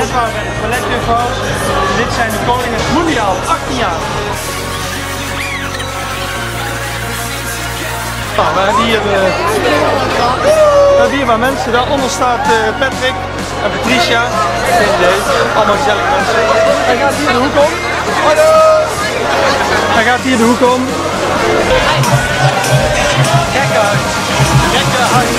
Dit waren de balletjuffrouws. Dit zijn de koningen mondiaal, 18 jaar. Nou, we hebben hier wat mensen. Daaronder staat Patrick en Patricia. Geen idee. Allemaal gezellige mensen. Hij gaat hier de hoek om. Hallo! Hij gaat hier de hoek om. Kijk uit. Kijk uit.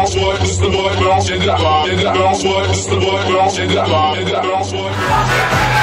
It's the boy,